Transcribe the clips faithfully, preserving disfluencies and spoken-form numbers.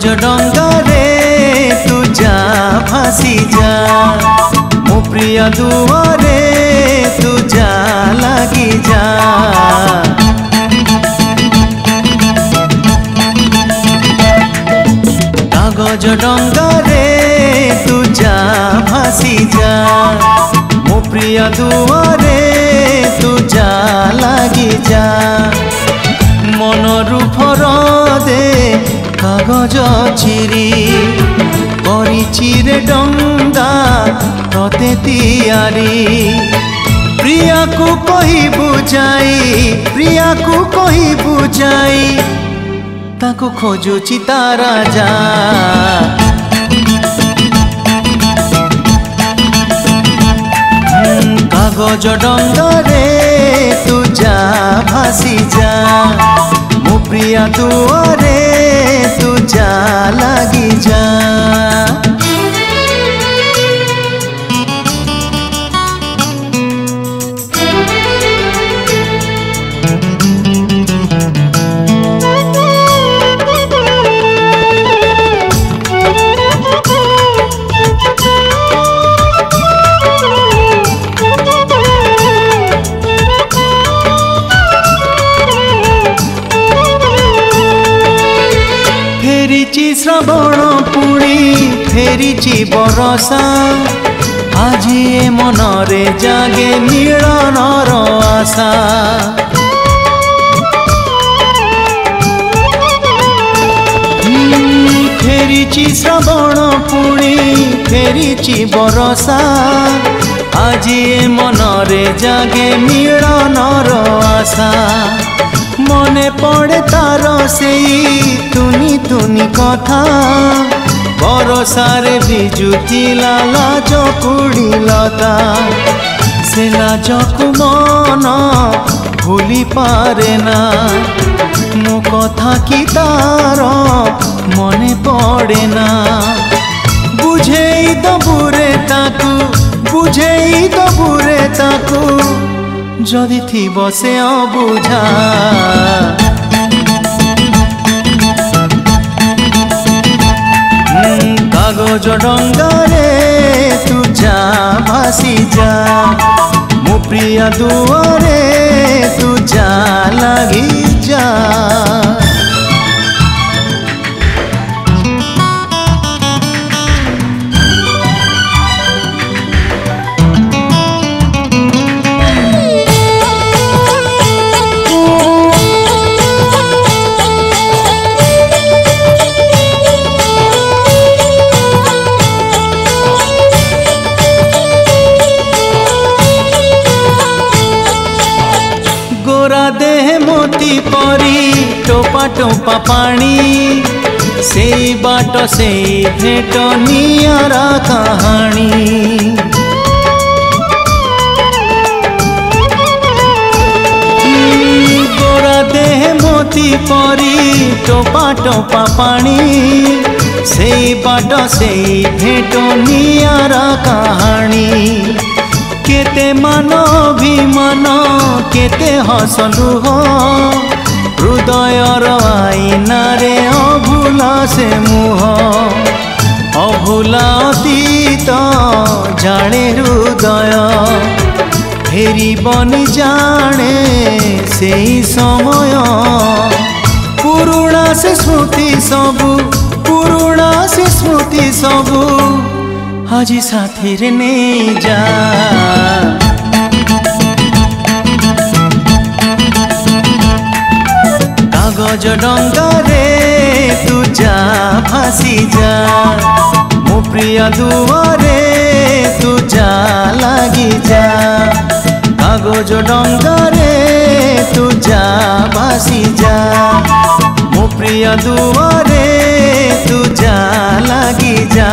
डंगारे तू जा भासी जा मो प्रिय दुआरे तू जा लगी जा। कागज डंगारे तू जा भासी जा मो प्रिय दुआरे तू जा लगी जा। मनरु फरदे कागज चिरी करिछि रे डंगा तते तियारी। प्रिया को कही बुझाई प्रिया को कही बुझाई ताको खोजुछि तारा जा। कागज डंगारे तू जा भासी जा मो प्रिया दुआरे तू जा लगी जा। फेरिछि श्रावण पुणी फेरिछि बरसा आजी ए मनरे जागे मिलनर आशा। फेरिछि श्रावण पुणी फेरिछि बरसा आजी ए मनरे जागे मिलनर आशा। मने पड़े तार से तुनी तुनी कथा बरसारे भिजुती लाज कुड़ी लता। से लाजकु मन भूली पारे ना मो कथा कि तार मने पड़े ना। बुझेई दबुरे ताकू बुझेई दबुरे ताकू जदि थिबो से अबुझा। कागज डंगारे तू जा भासी जा मो प्रिय दुआरे तू जा लगी जा। गोरा देह मोती परी टोपा टोपा पानी से बाट से भेट नियारा कहानी। गोरा देह मोती परी टोपा टोपा पानी से बाट से भेट नियारा कहानी। केते मान अभिमान केते हसलु हो हृदयर आईना रे अभुला से मुह। अभुला अतीत जाने हृदय फेरी बनी जाने से समय। पुरुणा से स्मृति सबु पुरुणा से स्मृति सबु आजी साथी रे नहीं जा। कागज डंगारे तू जा भासी जा मो प्रिय दुआरे तू जा लगी जा। कागज डंगारे तू जा भासी जा मो प्रिय दुआरे तू जा लगी जा।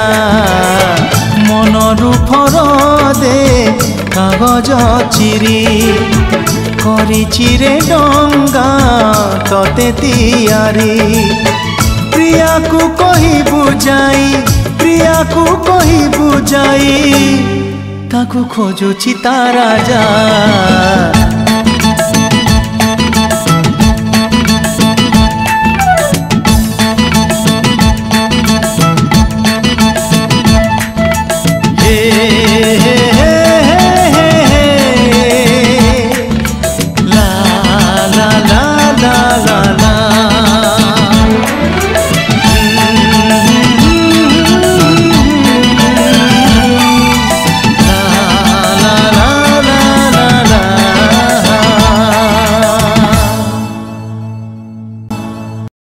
मनरु फरदे कागज चिरी करिछि रे डंगा तते तियारी। प्रिया को कही बुझाई प्रिया को कही बुझाई ताकू खोजुछि तारा जा।